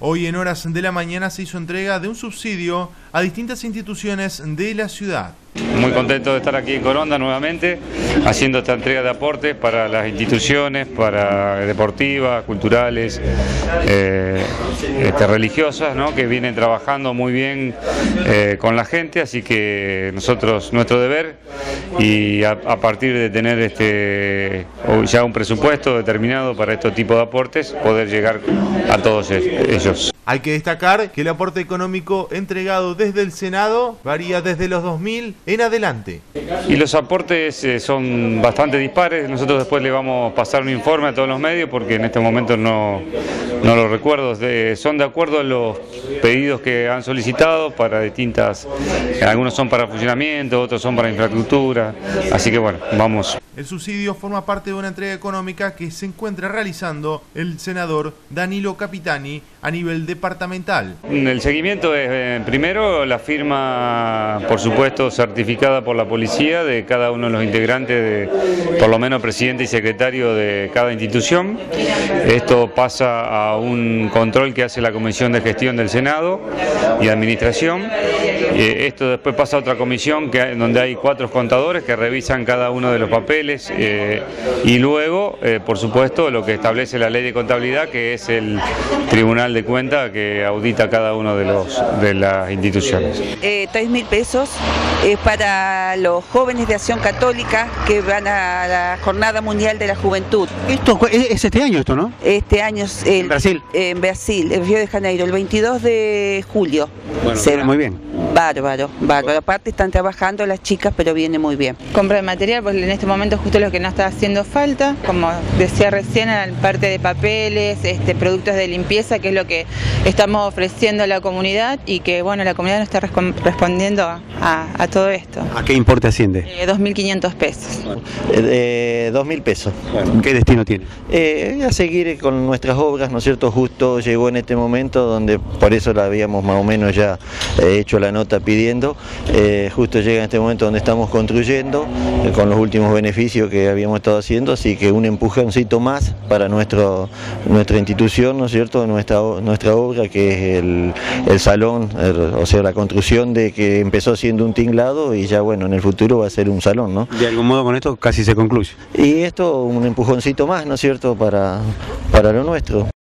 Hoy en horas de la mañana se hizo entrega de un subsidio a distintas instituciones de la ciudad. Muy contento de estar aquí en Coronda nuevamente, haciendo esta entrega de aportes para las instituciones, para deportivas, culturales, religiosas, ¿no?, que vienen trabajando muy bien con la gente, así que nuestro deber, y a partir de tener ya un presupuesto determinado para este tipo de aportes, poder llegar a todos ellos. Hay que destacar que el aporte económico entregado desde el Senado varía desde los 2.000 en adelante. Y los aportes son bastante dispares. Nosotros después le vamos a pasar un informe a todos los medios porque en este momento no lo recuerdo. Son de acuerdo a los pedidos que han solicitado para distintas, algunos son para funcionamiento, otros son para infraestructura, así que bueno, vamos. El subsidio forma parte de una entrega económica que se encuentra realizando el senador Danilo Capitani a nivel departamental. El seguimiento es primero la firma, por supuesto, certificada por la policía de cada uno de los integrantes, por lo menos presidente y secretario de cada institución. Esto pasa a un control que hace la Comisión de Gestión del Senado y Administración. Esto después pasa a otra comisión donde hay 4 contadores que revisan cada uno de los papeles y luego, por supuesto, lo que establece la ley de contabilidad, que es el Tribunal de Cuentas que audita cada uno de las instituciones. 3.000 pesos para los jóvenes de Acción Católica que van a la Jornada Mundial de la Juventud. Esto es este año, esto, ¿no? Este año es ¿En Brasil? En Brasil, en Río de Janeiro, el 22 de julio. Bueno, muy bien. Bárbaro. Aparte están trabajando las chicas, pero viene muy bien. Compra de material, pues en este momento justo lo que nos está haciendo falta, como decía recién, parte de papeles, productos de limpieza, que es lo que estamos ofreciendo a la comunidad y que bueno, la comunidad nos está respondiendo a todo esto. ¿A qué importe asciende? 2.500 pesos. 2.000 pesos. Bueno, ¿qué destino tiene? A seguir con nuestras obras, ¿no es cierto? Justo llegó en este momento donde por eso la habíamos más o menos ya hecho la nota pidiendo, justo llega en este momento donde estamos construyendo con los últimos beneficios que habíamos estado haciendo, así que un empujoncito más para nuestra institución, ¿no es cierto? Nuestra obra, que es el salón, o sea, la construcción de que empezó siendo un tinglado y ya bueno, en el futuro va a ser un salón, ¿no? De algún modo con esto casi se concluye. Y esto un empujoncito más, ¿no es cierto?, para lo nuestro.